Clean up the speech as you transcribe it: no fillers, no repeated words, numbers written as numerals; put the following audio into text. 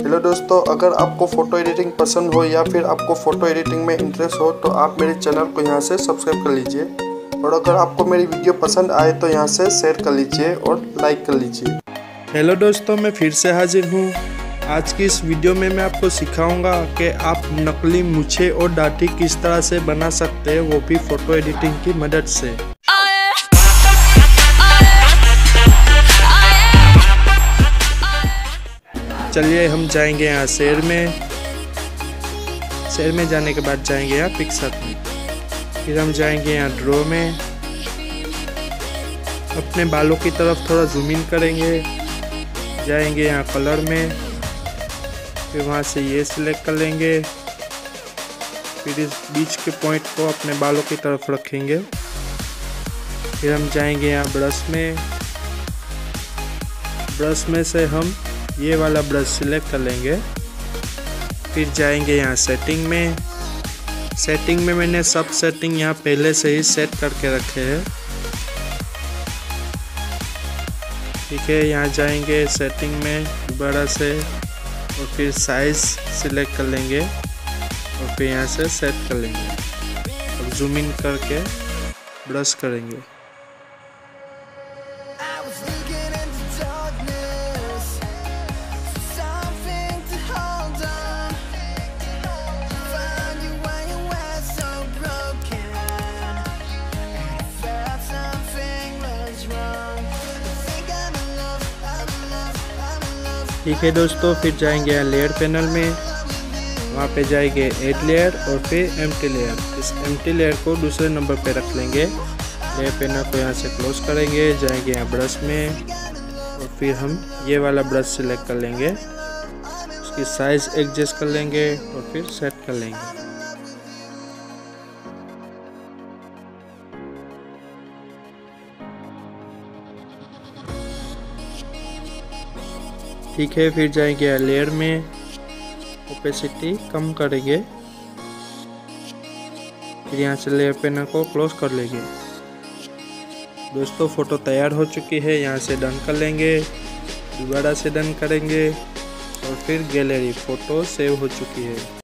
Hello दोस्तों, अगर आपको फ़ोटो एडिटिंग पसंद हो या फिर आपको फ़ोटो एडिटिंग में इंटरेस्ट हो तो आप मेरे चैनल को यहाँ से सब्सक्राइब कर लीजिए। और अगर आपको मेरी वीडियो पसंद आए तो यहाँ से शेयर कर लीजिए और लाइक कर लीजिए। हेलो दोस्तों, मैं फिर से हाजिर हूँ। आज की इस वीडियो में मैं आपको सिखाऊंगा कि आप नकली मूछें और दाढ़ी किस तरह से बना सकते हैं, वो भी फ़ोटो एडिटिंग की मदद से। चलिए हम जाएंगे यहाँ शेयर में जाने के बाद जाएंगे यहाँ पिक्चर में, फिर हम जाएंगे यहाँ ड्रॉ में। अपने बालों की तरफ थोड़ा जूम इन करेंगे, जाएंगे यहाँ कलर में, फिर वहाँ से ये सिलेक्ट कर लेंगे, फिर इस बीच के पॉइंट को अपने बालों की तरफ रखेंगे। फिर हम जाएंगे यहाँ ब्रश में से हम ये वाला ब्रश सिलेक्ट कर लेंगे। फिर जाएंगे यहाँ सेटिंग में मैंने सब सेटिंग यहाँ पहले से ही सेट करके रखे हैं। ठीक है, यहाँ जाएंगे सेटिंग में दोबारा से और फिर साइज सिलेक्ट कर लेंगे और फिर यहाँ से सेट कर लेंगे और जूम इन करके ब्रश करेंगे। ठीक है दोस्तों, फिर जाएंगे यहाँ लेयर पैनल में, वहाँ पे जाएंगे ऐड लेयर और फिर एम्प्टी लेयर। इस एम्प्टी लेयर को दूसरे नंबर पे रख लेंगे। लेयर पैनल को यहाँ से क्लोज करेंगे, जाएंगे यहाँ ब्रश में और फिर हम ये वाला ब्रश सिलेक्ट कर लेंगे, उसकी साइज एडजस्ट कर लेंगे और फिर सेट कर लेंगे। ठीक है, फिर जाएंगे लेयर में, ओपेसिटी कम करेंगे, फिर यहाँ से लेयर पैनल को क्लोज कर लेंगे। दोस्तों फ़ोटो तैयार हो चुकी है, यहाँ से डन कर लेंगे, दोबारा से डन करेंगे और फिर गैलरी फ़ोटो सेव हो चुकी है।